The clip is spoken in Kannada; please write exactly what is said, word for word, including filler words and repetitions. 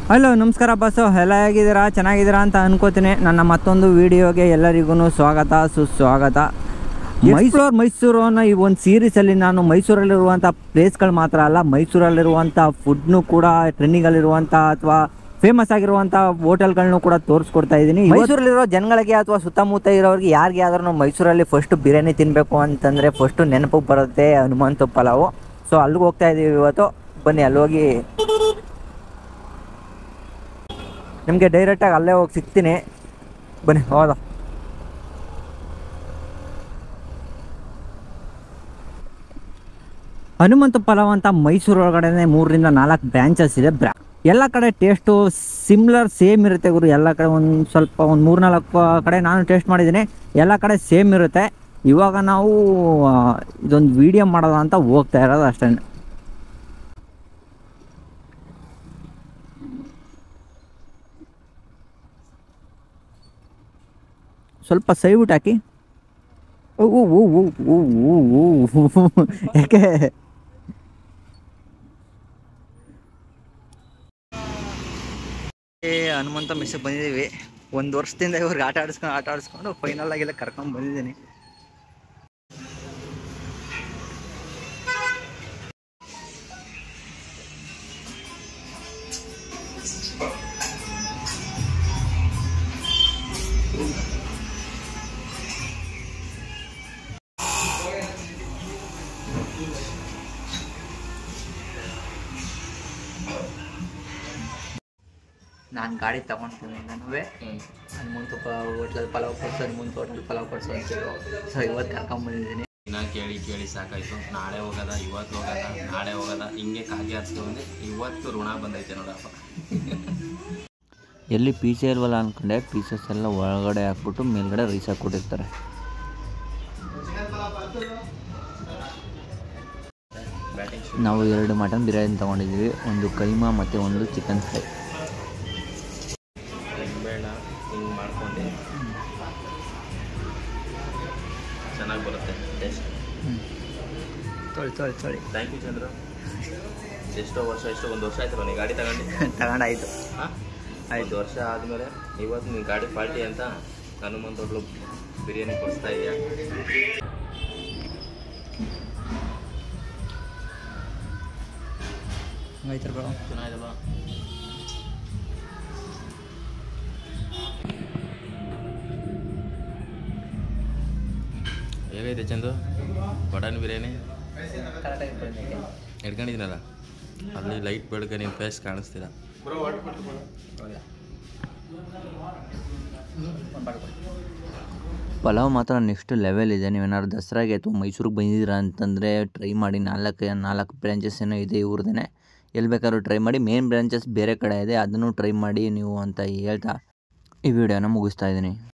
ಹಲೋ ನಮಸ್ಕಾರ ಬಸ್ಸು, ಎಲ್ಲ ಹೇಗಿದ್ದೀರಾ? ಚೆನ್ನಾಗಿದ್ದೀರಾ ಅಂತ ಅನ್ಕೋತೀನಿ. ನನ್ನ ಮತ್ತೊಂದು ವಿಡಿಯೋಗೆ ಎಲ್ಲರಿಗೂ ಸ್ವಾಗತ ಸುಸ್ವಾಗತ. ಮೈಸೂರು ಮೈಸೂರು ಅನ್ನೋ ಈ ಒಂದು ಸೀರೀಸಲ್ಲಿ ನಾನು ಮೈಸೂರಲ್ಲಿರುವಂಥ ಪ್ಲೇಸ್ಗಳು ಮಾತ್ರ ಅಲ್ಲ, ಮೈಸೂರಲ್ಲಿರುವಂಥ ಫುಡ್ನು ಕೂಡ, ಟ್ರೆಂಡಿಂಗಲ್ಲಿರುವಂಥ ಅಥವಾ ಫೇಮಸ್ ಆಗಿರುವಂಥ ಹೋಟೆಲ್ಗಳನ್ನೂ ಕೂಡ ತೋರಿಸ್ಕೊಡ್ತಾ ಇದ್ದೀನಿ. ಮೈಸೂರಲ್ಲಿರೋ ಜನಗಳಿಗೆ ಅಥವಾ ಸುತ್ತಮುತ್ತ ಇರೋರಿಗೆ ಯಾರಿಗೆ ಆದ್ರೂ ಮೈಸೂರಲ್ಲಿ ಫಸ್ಟ್ ಬಿರಿಯಾನಿ ತಿನ್ನಬೇಕು ಅಂತಂದರೆ ಫಸ್ಟು ನೆನಪಿಗೆ ಬರುತ್ತೆ ಹನುಮಂತು ಪಲಾವು. ಸೊ ಅಲ್ಲಿಗೆ ಹೋಗ್ತಾ ಇದ್ದೀವಿ ಇವತ್ತು. ಬನ್ನಿ ಅಲ್ಲಿ ಹೋಗಿ ನಿಮಗೆ ಡೈರೆಕ್ಟಾಗಿ ಅಲ್ಲೇ ಹೋಗಿ ಸಿಗ್ತೀನಿ. ಬನ್ನಿ ಹೌದಾ. ಹನುಮಂತು ಪಲಾವ್ ಅಂತ ಮೈಸೂರು ಒಳಗಡೆ ಮೂರರಿಂದ ನಾಲ್ಕು ಬ್ರ್ಯಾಂಚಸ್ ಇದೆ. ಬ್ರಾ ಎಲ್ಲ ಕಡೆ ಟೇಸ್ಟು ಸಿಮ್ಲರ್ ಸೇಮ್ ಇರುತ್ತೆ ಗುರು. ಎಲ್ಲ ಕಡೆ ಒಂದು ಸ್ವಲ್ಪ ಒಂದು ಮೂರು ನಾಲ್ಕು ಕಡೆ ನಾನು ಟೇಸ್ಟ್ ಮಾಡಿದ್ದೀನಿ, ಎಲ್ಲ ಕಡೆ ಸೇಮ್ ಇರುತ್ತೆ. ಇವಾಗ ನಾವು ಇದೊಂದು ವಿಡಿಯೋ ಮಾಡೋದ ಅಂತ ಹೋಗ್ತಾ ಇರೋದು ಅಷ್ಟೇ. ಸ್ವಲ್ಪ ಸೈಬಿಟ್ಟು ಹಾಕಿ. ಓ ಓ ಓ ಯಾಕೆ ಹನುಮಂತ ಮೆಸ್ಸಿಗೆ ಬಂದಿದ್ದೀವಿ. ಒಂದು ವರ್ಷದಿಂದ ಇವ್ರಿಗೆ ಆಟ ಆಡಿಸ್ಕೊಂಡು ಆಟ ಆಡಿಸ್ಕೊಂಡು ಫೈನಲ್ ಆಗೆಲ್ಲ ಕರ್ಕೊಂಡು ಬಂದಿದ್ದೀನಿ. ನಾನು ಗಾಡಿ ತೊಗೊಳ್ತೀನಿ. ನನವೇ ಹನುಮಂತು ಪಲಾವ್ ಹೋಟ್ಲಲ್ಲಿ ಪಲಾವ್ ಕೊಡಿಸು, ಹನುಮಂತು ಹೋಟ್ಲಲ್ಲಿ ಪಲಾವ್ ಕೊಡಿಸು ಅಂತಿದ್ರು. ಸೊ ಇವತ್ತು ಕರ್ಕೊಂಬಂದಿದ್ದೀನಿ. ದಿನ ಕೇಳಿ ಕೇಳಿ ಸಾಕಾಯಿತು. ನಾಳೆ ಹೋಗೋದ, ಇವತ್ತು ಹೋಗೋದ, ನಾಳೆ ಹೋಗೋದ, ಹಿಂಗೆ ಕಾಗಿ ಹಚ್ಕೊಂಡು ಇವತ್ತು ಋಣ ಬಂದೈತೆ ನೋಡಪ್ಪ. ಎಲ್ಲಿ ಪೀಸೆ ಇಲ್ವಲ್ಲ ಅಂದ್ಕೊಂಡೆ, ಪೀಸಸ್ ಎಲ್ಲ ಒಳಗಡೆ ಹಾಕ್ಬಿಟ್ಟು ಮೇಲ್ಗಡೆ ರೈಸ್ ಹಾಕ್ಬಿಟ್ಟಿರ್ತಾರೆ. ನಾವು ಎರಡು ಮಟನ್ ಬಿರಿಯಾನಿ ತೊಗೊಂಡಿದ್ದೀವಿ, ಒಂದು ಕೈಮಾ ಮತ್ತು ಒಂದು ಚಿಕನ್ ಫ್ರೈ. ಬೇಡ ಹಿಂಗೆ ಮಾಡ್ಕೊಂಡು ಚೆನ್ನಾಗಿ ಬರುತ್ತೆ ಟೇಸ್ಟ್. ತೊಳಿ ತೊಳಿ ತೊಳಿ ಥ್ಯಾಂಕ್ ಯು ಚಂದ್ರ. ಎಷ್ಟೋ ವರ್ಷ ಎಷ್ಟೋ ಒಂದು ವರ್ಷ ಆಯ್ತು ನೀನು ಗಾಡಿ ತಗೊಂಡು ತಗೊಂಡಾಯ್ತು. ಹಾಂ ಐದು ವರ್ಷ ಆದಮೇಲೆ ಇವತ್ತು ನೀನು ಗಾಡಿ ಪಾರ್ಟಿ ಅಂತ ಹನುಮಂತ ಹೋಟ್ಲು ಬಿರಿಯಾನಿ ಕೊಡಿಸ್ತಾ ಇದೆಯಾ? ಆಯ್ತು ಬರೋ ಚೆನ್ನಾಗಿದಲ್ಲ. ಹೇಗೈತೆ ಚಂದು ಬಟಾಣಿ ಬಿರಿಯಾನಿ? ಹಿಡ್ಕೊಂಡಿದ್ದೀನಲ್ಲ ಅಲ್ಲಿ ಲೈಟ್ ಬೆಳಗ್ಗೆ ನಿಮ್ಮ ಫೇಸ್ ಕಾಣಿಸ್ತೀರ. ಪಲಾವ್ ಮಾತ್ರ ನೆಕ್ಸ್ಟ್ ಲೆವೆಲ್ ಇದೆ. ನೀವೇನಾದ್ರು ದಸರಾಗೆ ಅಥವಾ ಮೈಸೂರಿಗೆ ಬಂದಿದ್ದೀರಾ ಅಂತಂದರೆ ಟ್ರೈ ಮಾಡಿ. ನಾಲ್ಕು ನಾಲ್ಕು ಬ್ರಾಂಚಸ್ ಏನೋ ಇದೆ ಇವ್ರದೇ. ಎಲ್ಲಿ ಬೇಕಾದ್ರೂ ಟ್ರೈ ಮಾಡಿ. ಮೇನ್ ಬ್ರಾಂಚಸ್ ಬೇರೆ ಕಡೆ ಇದೆ, ಅದನ್ನು ಟ್ರೈ ಮಾಡಿ ನೀವು ಅಂತ ಹೇಳ್ತಾ ಈ ವಿಡಿಯೋನ ಮುಗಿಸ್ತಾ ಇದ್ದೀನಿ.